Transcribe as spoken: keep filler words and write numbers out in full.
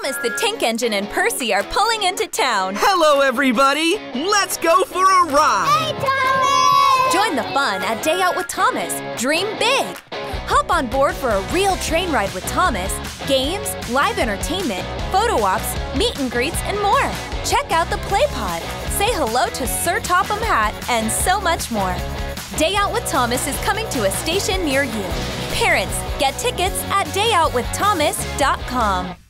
Thomas the Tank Engine and Percy are pulling into town. Hello, everybody! Let's go for a ride! Hey, Thomas! Join the fun at Day Out with Thomas. Dream big! Hop on board for a real train ride with Thomas, games, live entertainment, photo ops, meet and greets, and more. Check out the Play Pod, say hello to Sir Topham Hatt, and so much more. Day Out with Thomas is coming to a station near you. Parents, get tickets at day out with thomas dot com.